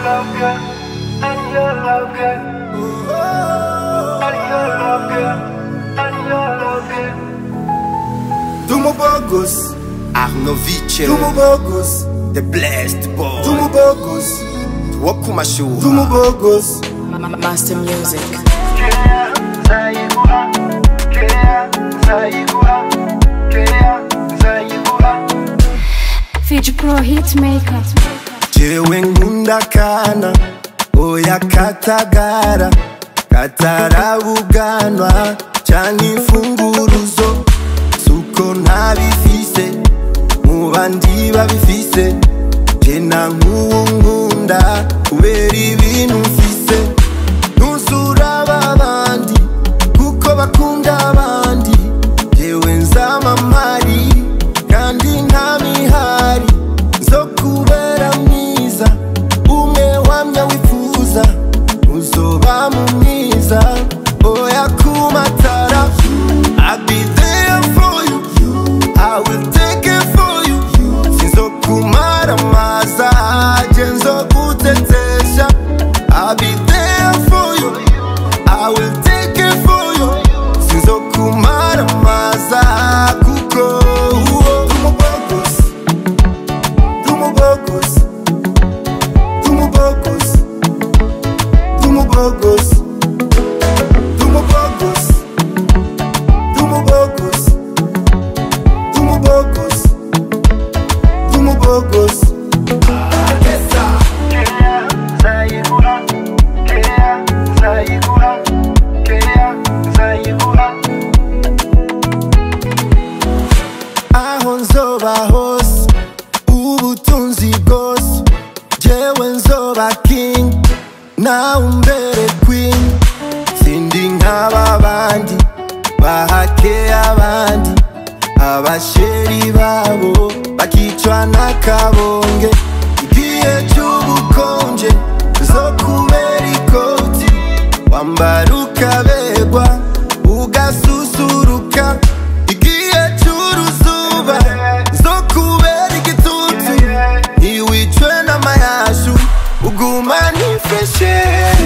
Dumo Bogus, Arnovice, Dumo Bogus, The Blessed Boy, Dumo Bogus, Wakumashu, Dumo Bogus, Master Music. Fiji Pro Hitmaker. Jewe nkunda kana oya katagara katarabuganwa canke imfunguruzo suko ntabifise mu bandi babifise je na nkunda kubera ibintu mfise ntuzuraba abandi kuko bakunda abandi jewe nzama mpari kandi nta mihari zo kubera mwiza umwe wamya wifuza uzoba mu mwiza oya kumatara I'll be there for you I will take it for you sinzokumara maza je nzogutetesha I'll be there for you I will take it for you sinzokumara maza kuko Dumo Bogus Dumo Bogus Dumo Bogus Dumo Bogus Dumo Bogus Dumo Bogus Dumo Bogus aho nzoba hose ubutunzi bwose jewe nzoba king nawe umbere queen sindi nk'aba bandi bahake abandi abasheri babo bakicwa n'akabonge igihe cy'ubukonje zo kubera ikoti wambara ukabegwa ugasusuruka igihe cy'uruzuba zo kubera igitutu ntiwicwe n'amayashu uguma nifeshe